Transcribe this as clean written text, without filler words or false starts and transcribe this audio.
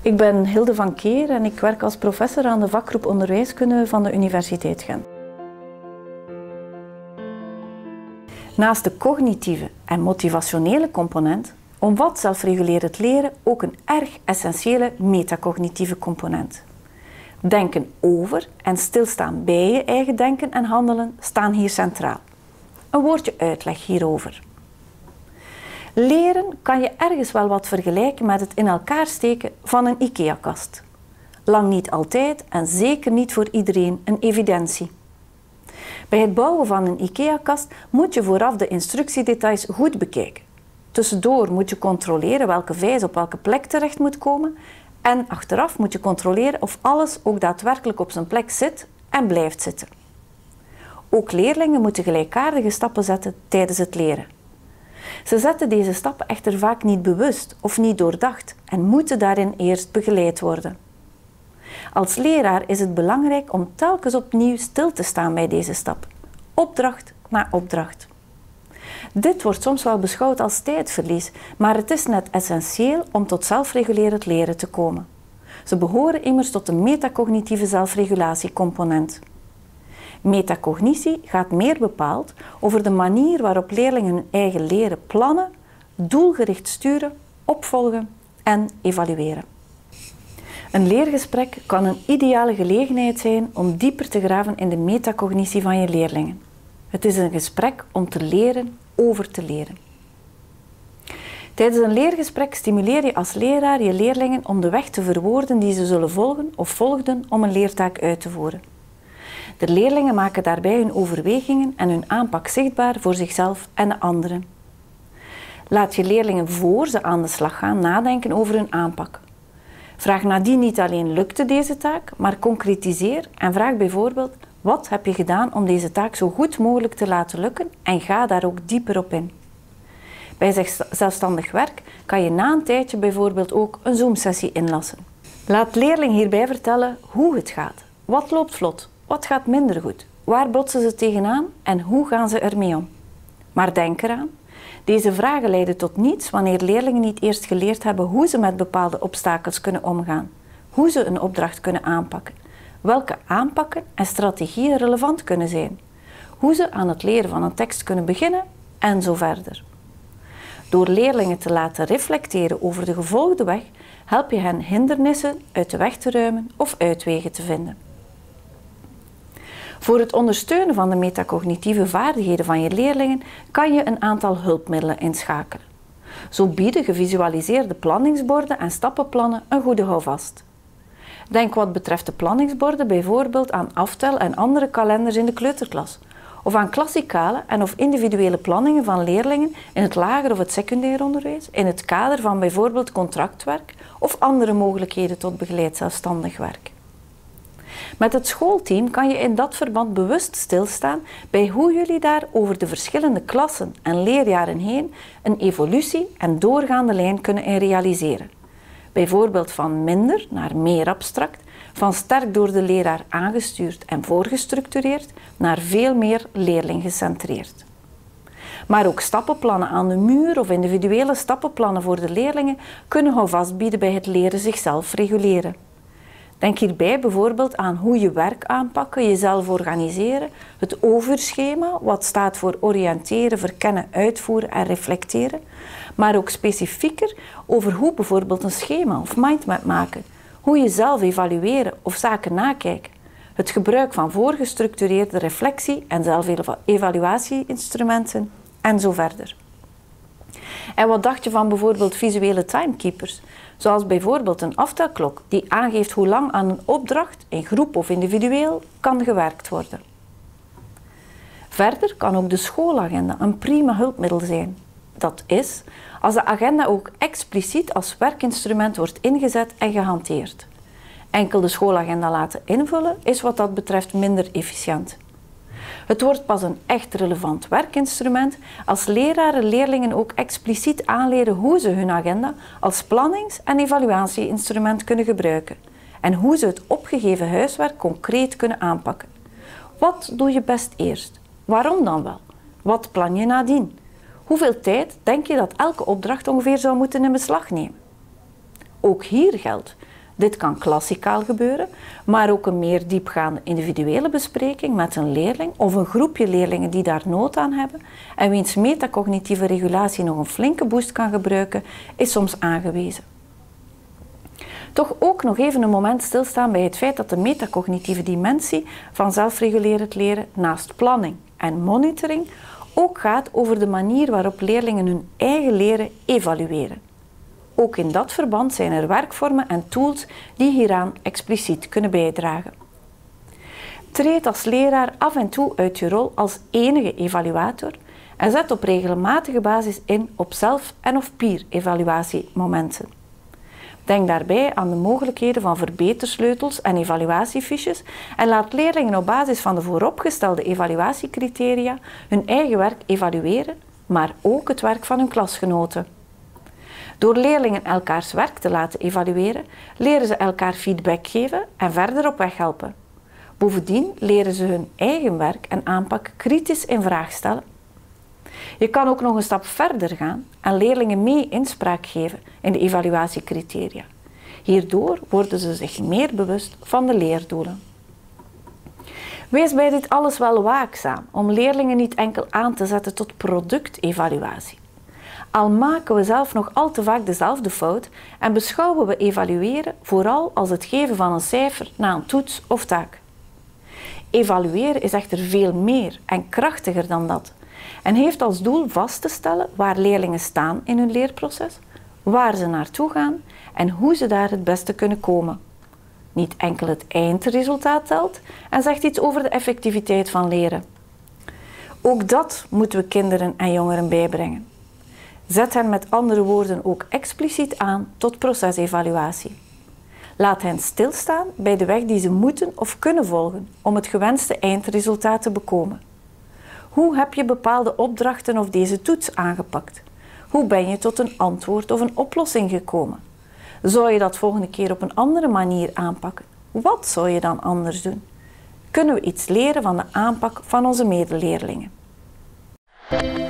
Ik ben Hilde van Keer en ik werk als professor aan de vakgroep onderwijskunde van de Universiteit Gent. Naast de cognitieve en motivationele component omvat zelfregulerend leren ook een erg essentiële metacognitieve component. Denken over en stilstaan bij je eigen denken en handelen staan hier centraal. Een woordje uitleg hierover. Leren kan je ergens wel wat vergelijken met het in elkaar steken van een IKEA-kast. Lang niet altijd en zeker niet voor iedereen een evidentie. Bij het bouwen van een IKEA-kast moet je vooraf de instructiedetails goed bekijken. Tussendoor moet je controleren welke vijs op welke plek terecht moet komen en achteraf moet je controleren of alles ook daadwerkelijk op zijn plek zit en blijft zitten. Ook leerlingen moeten gelijkaardige stappen zetten tijdens het leren. Ze zetten deze stappen echter vaak niet bewust of niet doordacht en moeten daarin eerst begeleid worden. Als leraar is het belangrijk om telkens opnieuw stil te staan bij deze stap, opdracht na opdracht. Dit wordt soms wel beschouwd als tijdverlies, maar het is net essentieel om tot zelfregulerend leren te komen. Ze behoren immers tot de metacognitieve zelfregulatiecomponent. Metacognitie gaat meer bepaald over de manier waarop leerlingen hun eigen leren plannen, doelgericht sturen, opvolgen en evalueren. Een leergesprek kan een ideale gelegenheid zijn om dieper te graven in de metacognitie van je leerlingen. Het is een gesprek om te leren over te leren. Tijdens een leergesprek stimuleer je als leraar je leerlingen om de weg te verwoorden die ze zullen volgen of volgden om een leertaak uit te voeren. De leerlingen maken daarbij hun overwegingen en hun aanpak zichtbaar voor zichzelf en de anderen. Laat je leerlingen voor ze aan de slag gaan nadenken over hun aanpak. Vraag nadien niet alleen lukte deze taak, maar concretiseer en vraag bijvoorbeeld wat heb je gedaan om deze taak zo goed mogelijk te laten lukken en ga daar ook dieper op in. Bij zelfstandig werk kan je na een tijdje bijvoorbeeld ook een Zoom-sessie inlassen. Laat leerling hierbij vertellen hoe het gaat. Wat loopt vlot? Wat gaat minder goed? Waar botsen ze tegenaan en hoe gaan ze ermee om? Maar denk eraan, deze vragen leiden tot niets wanneer leerlingen niet eerst geleerd hebben hoe ze met bepaalde obstakels kunnen omgaan, hoe ze een opdracht kunnen aanpakken, welke aanpakken en strategieën relevant kunnen zijn, hoe ze aan het leren van een tekst kunnen beginnen en zo verder. Door leerlingen te laten reflecteren over de gevolgde weg, help je hen hindernissen uit de weg te ruimen of uitwegen te vinden. Voor het ondersteunen van de metacognitieve vaardigheden van je leerlingen kan je een aantal hulpmiddelen inschakelen. Zo bieden gevisualiseerde planningsborden en stappenplannen een goede houvast. Denk wat betreft de planningsborden bijvoorbeeld aan aftel- en andere kalenders in de kleuterklas, of aan klassikale en of individuele planningen van leerlingen in het lager of het secundair onderwijs, in het kader van bijvoorbeeld contractwerk of andere mogelijkheden tot begeleid zelfstandig werk. Met het schoolteam kan je in dat verband bewust stilstaan bij hoe jullie daar over de verschillende klassen en leerjaren heen een evolutie en doorgaande lijn kunnen realiseren. Bijvoorbeeld van minder naar meer abstract, van sterk door de leraar aangestuurd en voorgestructureerd naar veel meer leerlinggecentreerd. Maar ook stappenplannen aan de muur of individuele stappenplannen voor de leerlingen kunnen houvast bieden bij het leren zichzelf reguleren. Denk hierbij bijvoorbeeld aan hoe je werk aanpakken, jezelf organiseren, het overschema, wat staat voor oriënteren, verkennen, uitvoeren en reflecteren, maar ook specifieker over hoe bijvoorbeeld een schema of mindmap maken, hoe je zelf evalueren of zaken nakijken, het gebruik van voorgestructureerde reflectie- en zelfevaluatie-instrumenten en zo verder. En wat dacht je van bijvoorbeeld visuele timekeepers, zoals bijvoorbeeld een aftelklok die aangeeft hoe lang aan een opdracht, in groep of individueel, kan gewerkt worden. Verder kan ook de schoolagenda een prima hulpmiddel zijn. Dat is, als de agenda ook expliciet als werkinstrument wordt ingezet en gehanteerd. Enkel de schoolagenda laten invullen is wat dat betreft minder efficiënt. Het wordt pas een echt relevant werkinstrument als leraren leerlingen ook expliciet aanleren hoe ze hun agenda als plannings- en evaluatie-instrument kunnen gebruiken en hoe ze het opgegeven huiswerk concreet kunnen aanpakken. Wat doe je best eerst? Waarom dan wel? Wat plan je nadien? Hoeveel tijd denk je dat elke opdracht ongeveer zou moeten in beslag nemen? Ook hier geldt, Dit kan klassikaal gebeuren, maar ook een meer diepgaande individuele bespreking met een leerling of een groepje leerlingen die daar nood aan hebben en wiens metacognitieve regulatie nog een flinke boost kan gebruiken, is soms aangewezen. Toch ook nog even een moment stilstaan bij het feit dat de metacognitieve dimensie van zelfregulerend leren naast planning en monitoring ook gaat over de manier waarop leerlingen hun eigen leren evalueren. Ook in dat verband zijn er werkvormen en tools die hieraan expliciet kunnen bijdragen. Treed als leraar af en toe uit je rol als enige evaluator en zet op regelmatige basis in op zelf- en of peer-evaluatiemomenten. Denk daarbij aan de mogelijkheden van verbetersleutels en evaluatiefiches en laat leerlingen op basis van de vooropgestelde evaluatiecriteria hun eigen werk evalueren, maar ook het werk van hun klasgenoten. Door leerlingen elkaars werk te laten evalueren, leren ze elkaar feedback geven en verder op weg helpen. Bovendien leren ze hun eigen werk en aanpak kritisch in vraag stellen. Je kan ook nog een stap verder gaan en leerlingen mee inspraak geven in de evaluatiecriteria. Hierdoor worden ze zich meer bewust van de leerdoelen. Wees bij dit alles wel waakzaam om leerlingen niet enkel aan te zetten tot productevaluatie. Al maken we zelf nog al te vaak dezelfde fout en beschouwen we evalueren vooral als het geven van een cijfer na een toets of taak. Evalueren is echter veel meer en krachtiger dan dat en heeft als doel vast te stellen waar leerlingen staan in hun leerproces, waar ze naartoe gaan en hoe ze daar het beste kunnen komen. Niet enkel het eindresultaat telt en zegt iets over de effectiviteit van leren. Ook dat moeten we kinderen en jongeren bijbrengen. Zet hen met andere woorden ook expliciet aan tot procesevaluatie. Laat hen stilstaan bij de weg die ze moeten of kunnen volgen om het gewenste eindresultaat te bekomen. Hoe heb je bepaalde opdrachten of deze toets aangepakt? Hoe ben je tot een antwoord of een oplossing gekomen? Zou je dat volgende keer op een andere manier aanpakken? Wat zou je dan anders doen? Kunnen we iets leren van de aanpak van onze medeleerlingen?